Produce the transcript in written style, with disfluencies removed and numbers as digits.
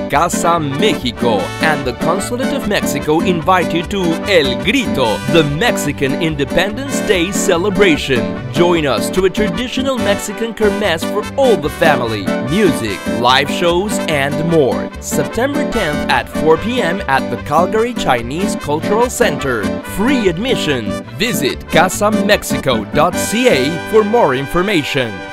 Casa, Mexico, and the Consulate of Mexico invite you to El Grito, the Mexican Independence Day celebration. Join us to a traditional Mexican kermesse for all the family, music, live shows, and more. September 10th at 4 p.m. at the Calgary Chinese Cultural Center. Free admission. Visit casamexico.ca for more information.